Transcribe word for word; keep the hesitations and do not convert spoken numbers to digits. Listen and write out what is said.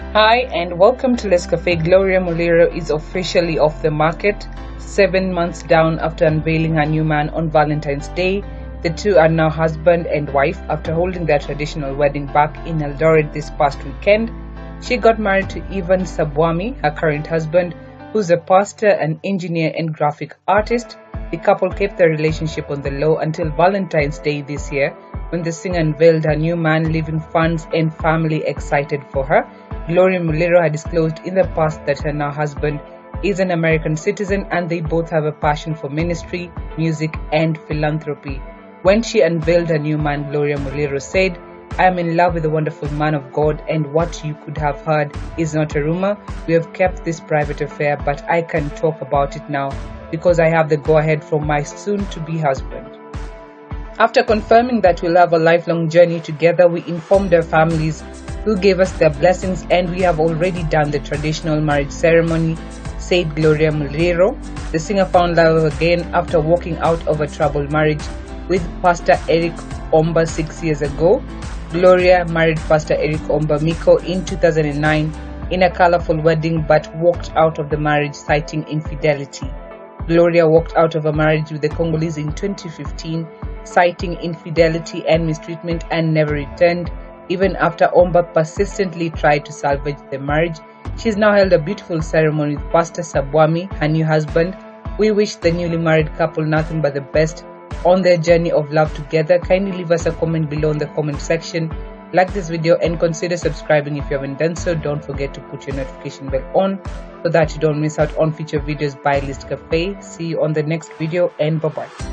Hi and welcome to Les Cafe. Gloria Muliro is officially off the market, seven months down after unveiling her new man on Valentine's Day. The two are now husband and wife after holding their traditional wedding back in Eldoret this past weekend. She got married to Ivan Sabwami, her current husband, who's a pastor, an engineer and graphic artist. The couple kept their relationship on the low until Valentine's Day this year, when the singer unveiled her new man, leaving fans and family excited for her. Gloria Muliro had disclosed in the past that her now husband is an American citizen and they both have a passion for ministry, music and philanthropy. When she unveiled her new man, Gloria Muliro said, "I am in love with a wonderful man of God, and what you could have heard is not a rumor. We have kept this private affair, but I can talk about it now because I have the go-ahead from my soon-to-be husband." After confirming that we'll have a lifelong journey together, we informed our families, who gave us their blessings, and we have already done the traditional marriage ceremony, said Gloria Muliro. The singer found love again after walking out of a troubled marriage with Pastor Eric Omba six years ago. Gloria married Pastor Eric Omba Miko in two thousand nine in a colorful wedding, but walked out of the marriage citing infidelity. Gloria walked out of a marriage with the Congolese in twenty fifteen, citing infidelity and mistreatment, and never returned, even after Omba persistently tried to salvage the marriage. She's now held a beautiful ceremony with Pastor Sabwami, her new husband. We wish the newly married couple nothing but the best on their journey of love together. Kindly leave us a comment below in the comment section. Like this video and consider subscribing if you haven't done so. Don't forget to put your notification bell on so that you don't miss out on future videos by Les Cafe. See you on the next video and bye bye.